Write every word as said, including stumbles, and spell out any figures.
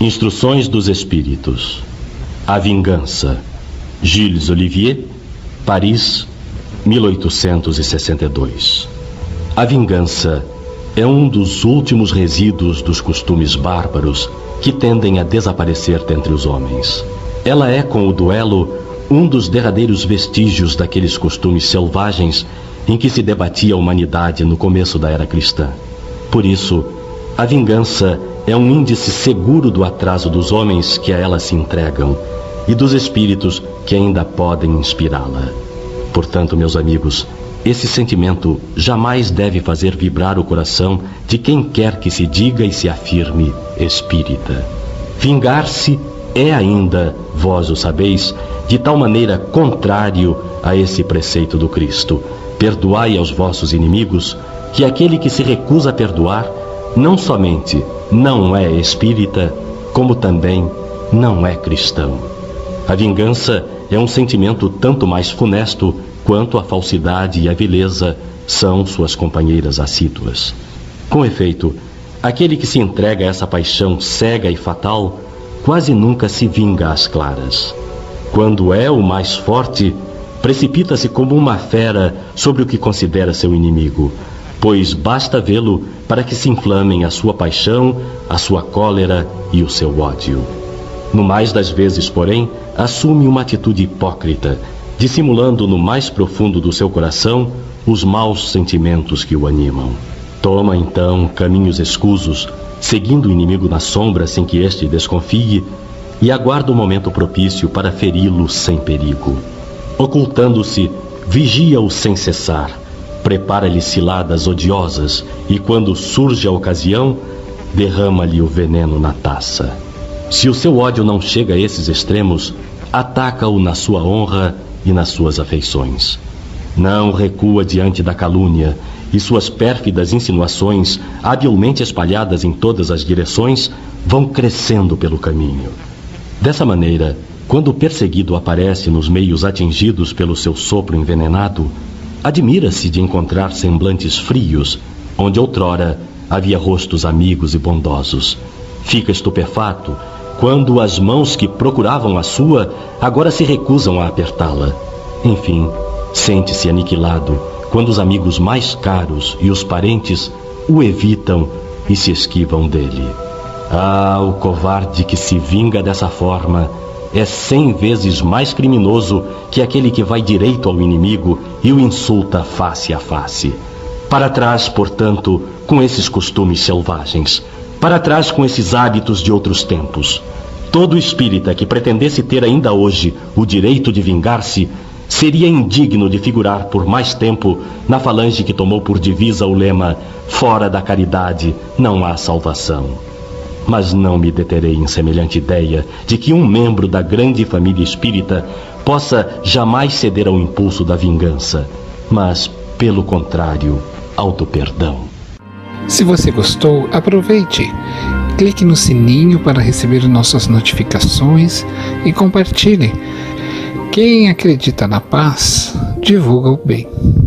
Instruções dos Espíritos. A Vingança. Gilles Olivier, Paris, mil oitocentos e sessenta e dois. A vingança é um dos últimos resíduos dos costumes bárbaros que tendem a desaparecer dentre os homens. Ela é, com o duelo, um dos derradeiros vestígios daqueles costumes selvagens em que se debatia a humanidade no começo da era cristã. Por isso, a vingança é um índice seguro do atraso dos homens que a ela se entregam e dos espíritos que ainda podem inspirá-la. Portanto, meus amigos, esse sentimento jamais deve fazer vibrar o coração de quem quer que se diga e se afirme espírita. Vingar-se é ainda, vós o sabeis, de tal maneira contrário a esse preceito do Cristo: perdoai aos vossos inimigos, que aquele que se recusa a perdoar não somente não é espírita, como também não é cristão. A vingança é um sentimento tanto mais funesto quanto a falsidade e a vileza são suas companheiras assíduas. Com efeito, aquele que se entrega a essa paixão cega e fatal quase nunca se vinga às claras. Quando é o mais forte, precipita-se como uma fera sobre o que considera seu inimigo, pois basta vê-lo para que se inflamem a sua paixão, a sua cólera e o seu ódio. No mais das vezes, porém, assume uma atitude hipócrita, dissimulando no mais profundo do seu coração os maus sentimentos que o animam. Toma, então, caminhos escusos, seguindo o inimigo na sombra sem que este desconfie, e aguarda o momento propício para feri-lo sem perigo. Ocultando-se, vigia-o sem cessar, prepara-lhe ciladas odiosas e, quando surge a ocasião, derrama-lhe o veneno na taça. Se o seu ódio não chega a esses extremos, ataca-o na sua honra e nas suas afeições. Não recua diante da calúnia, e suas pérfidas insinuações, habilmente espalhadas em todas as direções, vão crescendo pelo caminho. Dessa maneira, quando o perseguido aparece nos meios atingidos pelo seu sopro envenenado, admira-se de encontrar semblantes frios, onde outrora havia rostos amigos e bondosos. Fica estupefato quando as mãos que procuravam a sua agora se recusam a apertá-la. Enfim, sente-se aniquilado quando os amigos mais caros e os parentes o evitam e se esquivam dele. Ah, o covarde que se vinga dessa forma é cem vezes mais criminoso que aquele que vai direito ao inimigo e o insulta face a face. Para trás, portanto, com esses costumes selvagens. Para trás com esses hábitos de outros tempos. Todo espírita que pretendesse ter ainda hoje o direito de vingar-se seria indigno de figurar por mais tempo na falange que tomou por divisa o lema: fora da caridade não há salvação. Mas não me deterei em semelhante ideia de que um membro da grande família espírita possa jamais ceder ao impulso da vingança, mas, pelo contrário, ao do perdão. Se você gostou, aproveite. Clique no sininho para receber nossas notificações e compartilhe. Quem acredita na paz, divulga o bem.